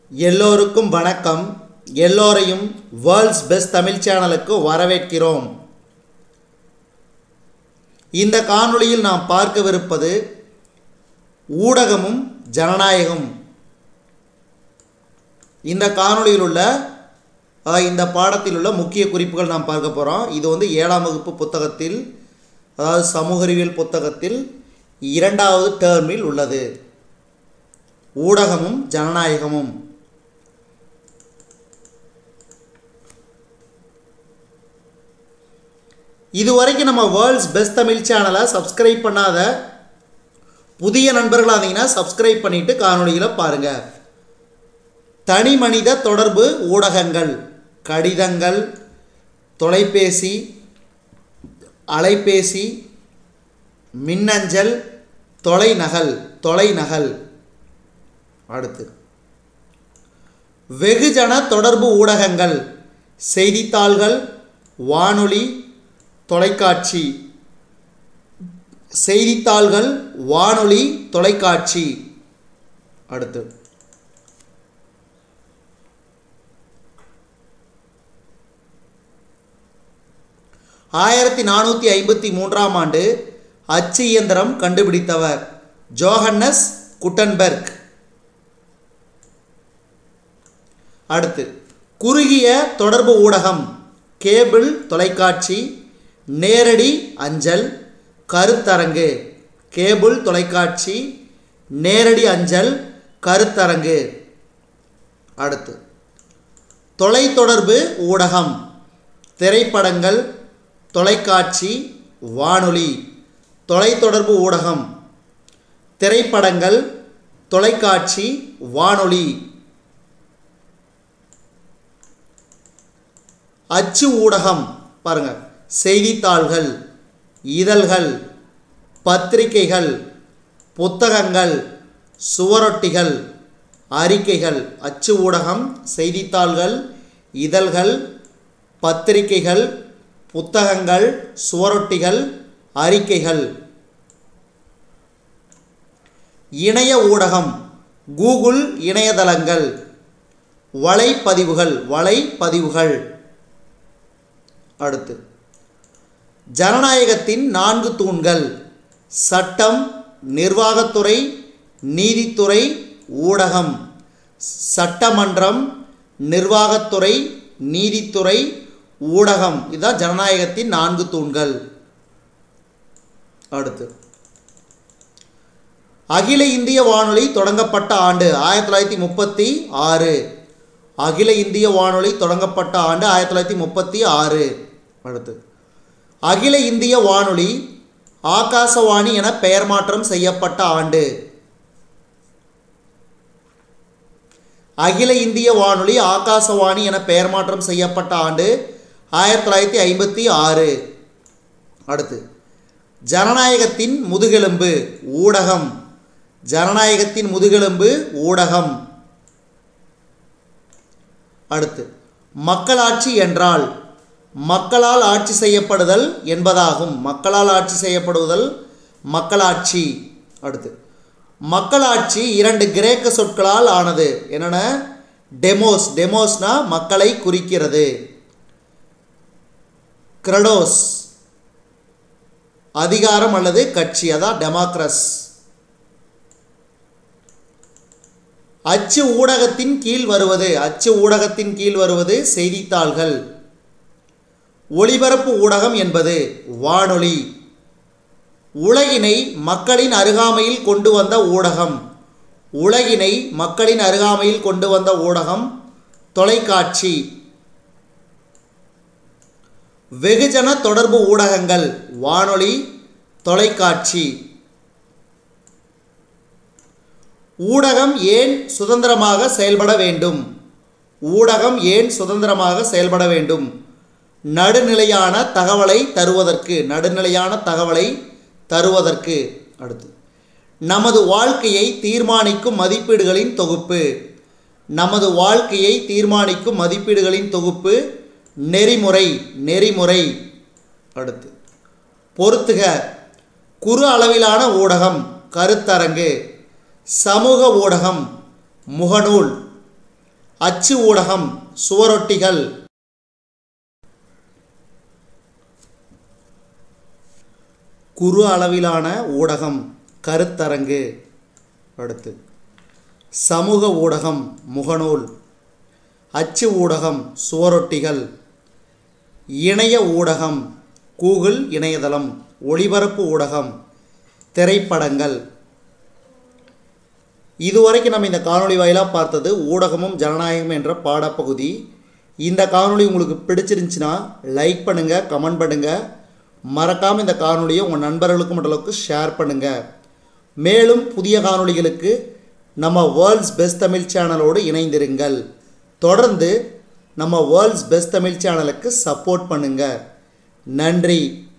எல்லோருக்கும் வணக்கம். எல்லோரையும் வேர்ல்ட்ஸ் பெஸ்ட் தமிழ் சேனலுக்கு வரவேற்கிறோம். இந்த காணொளியில் நாம் பார்க்கவிருப்பது ஊடகமும் ஜனநாயகம். இந்த காணொளியில் உள்ள இந்த பாடத்தில் உள்ள முக்கிய குறிப்புகள் நாம் பார்க்க போகிறோம். இது 7ஆம் வகுப்பு புத்தகத்தில், அதாவது சமூக அறிவியல் புத்தகத்தில் 2வது டேர்மில் உள்ளது. ஊடகமும் ஜனநாயகமும். இதுவரைக்கும் நம்ம வேர்ல்ட்ஸ் பெஸ்ட் தமிழ் சேனலை சப்ஸ்கிரைப் பண்ணாத புதிய நண்பர்களாக இருந்தீங்கன்னா சப்ஸ்கிரைப் பண்ணிவிட்டு காணொளிகளை பாருங்கள். தனி மனித தொடர்பு ஊடகங்கள், கடிதங்கள், தொலைபேசி, அலைபேசி, மின்னஞ்சல், தொலைநகல். அடுத்து வெகுஜன தொடர்பு ஊடகங்கள், செய்தித்தாள்கள், வானொலி, தொலைக்காட்சி. செய்தித்தாள்கள், வானொலி, தொலைக்காட்சி. அடுத்து 1453ஆம் ஆண்டு அச்சு இயந்திரம் கண்டுபிடித்தவர் ஜோஹன்னஸ் குட்டன்பெர்க். அடுத்து குறுகிய தொடர்பு ஊடகம், கேபிள் தொலைக்காட்சி, நேரடி அஞ்சல், கருத்தரங்கு. கேபிள் தொலைக்காட்சி, நேரடி அஞ்சல், கருத்தரங்கு. அடுத்து தொலைத்தொடர்பு ஊடகம், திரைப்படங்கள், தொலைக்காட்சி, வானொலி. தொலைத்தொடர்பு ஊடகம், திரைப்படங்கள், தொலைக்காட்சி, வானொலி. அச்சு ஊடகம் பாருங்கள், செய்தித்தாள்கள், இதழ்கள், பத்திரிகைகள், புத்தகங்கள், சுவரொட்டிகள், அறிக்கைகள். அச்சு ஊடகம், செய்தித்தாள்கள், இதழ்கள், பத்திரிகைகள், புத்தகங்கள், சுவரொட்டிகள், அறிக்கைகள். இணைய ஊடகம், கூகுள் இணையதளங்கள், வலைப்பதிவுகள். அடுத்து ஜனநாயகத்தின் 4 தூண்கள், சட்டம், நிர்வாகத்துறை, நீதித்துறை, ஊடகம். சட்டமன்றம், நிர்வாகத்துறை, நீதித்துறை, ஊடகம். இதுதான் ஜனநாயகத்தின் 4 தூண்கள். அடுத்து அகில இந்திய வானொலி தொடங்கப்பட்ட ஆண்டு 1936. அகில இந்திய வானொலி தொடங்கப்பட்ட ஆண்டு 1936. அடுத்து அகில இந்திய வானொலி ஆகாசவாணி என பெயர் மாற்றம் செய்யப்பட்ட ஆண்டு. அகில இந்திய வானொலி ஆகாசவாணி என பெயர் மாற்றம் செய்யப்பட்ட ஆண்டு 1956. அடுத்து ஜனநாயகத்தின் முதுகெலும்பு ஊடகம். ஜனநாயகத்தின் முதுகெலும்பு ஊடகம். அடுத்து மக்களாட்சி என்றால் மக்களால் ஆட்சி செய்யப்படுதல் என்பதாகும். மக்களால் ஆட்சி செய்யப்படுதல் மக்களாட்சி. அடுத்து மக்களாட்சி 2 கிரேக்க சொற்களால் ஆனது. என்னென்ன? டெமோஸ்னா மக்களை குறிக்கிறது. கிரடோஸ் அதிகாரம் அல்லது கட்சி, அதான் டெமோக்ரஸ். அச்சு ஊடகத்தின் கீழ் வருவது செய்தித்தாள்கள். ஒளிபரப்பு ஊடகம் என்பது வானொலி. உலகினை மக்களின் அருகாமையில் கொண்டு வந்த ஊடகம். உலகினை மக்களின் அருகாமையில் கொண்டு வந்த ஊடகம் தொலைக்காட்சி. வெகுஜன தொடர்பு ஊடகங்கள், வானொலி, தொலைக்காட்சி. ஊடகம் ஏன் சுதந்திரமாக செயல்பட வேண்டும்? ஊடகம் ஏன் சுதந்திரமாக செயல்பட வேண்டும்? நடுநிலையான தகவலை தருவதற்கு. அடுத்து நமது வாழ்க்கையை தீர்மானிக்கும் மதிப்பீடுகளின் தொகுப்பு. நமது வாழ்க்கையை தீர்மானிக்கும் மதிப்பீடுகளின் தொகுப்பு நெறிமுறை. அடுத்து பொறுத்துக. குறு அளவிலான ஊடகம், கருத்தரங்கு. சமூக ஊடகம், முகநூல். அச்சு ஊடகம், சுவரொட்டிகள். குறு அளவிலான ஊடகம், கருத்தரங்கு. அடுத்து சமூக ஊடகம், முகநூல். அச்சு ஊடகம், சுவரொட்டிகள். இணைய ஊடகம், கூகுள் இணையதளம். ஒளிபரப்பு ஊடகம், திரைப்படங்கள். இதுவரைக்கும் நம்ம இந்த காணொளி வாயிலாக பார்த்தது ஊடகமும் ஜனநாயகம் என்ற பாடப்பகுதி. இந்த காணொளி உங்களுக்கு பிடிச்சிருந்துச்சுன்னா லைக் பண்ணுங்கள், கமெண்ட் பண்ணுங்கள். மறக்காமல் இந்த காணொளியை உங்கள் நண்பர்களுக்கு மட்டும் ஷேர் பண்ணுங்கள். மேலும் புதிய காணொளிகளுக்கு நம்ம வேர்ல்ட்ஸ் பெஸ்ட் தமிழ் சேனலோடு இணைந்திருங்கள். தொடர்ந்து நம்ம வேர்ல்ட்ஸ் பெஸ்ட் தமிழ் சேனலுக்கு சப்போர்ட் பண்ணுங்கள். நன்றி.